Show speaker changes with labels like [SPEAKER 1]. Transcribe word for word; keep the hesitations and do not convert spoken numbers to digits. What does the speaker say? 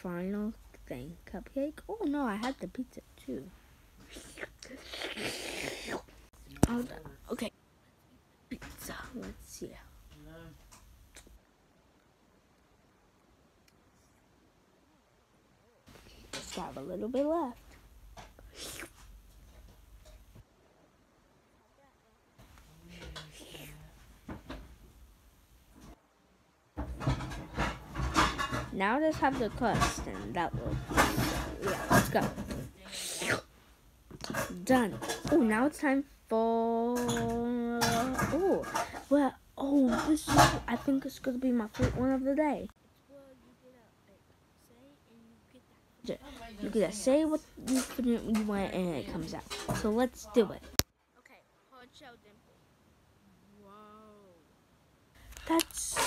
[SPEAKER 1] final thing. Cupcake. Oh no, I had the pizza too. Oh, okay. Pizza. Let's see. Just have a little bit left. Now just have the crust, and that will. Yeah, let's go. Done. Oh, now it's time for. Oh, well. Oh, this is. I think it's gonna be my favorite one of the day. You gotta say what you you want, and it comes out. So let's do it. Okay, hard shell dimple. Whoa. That's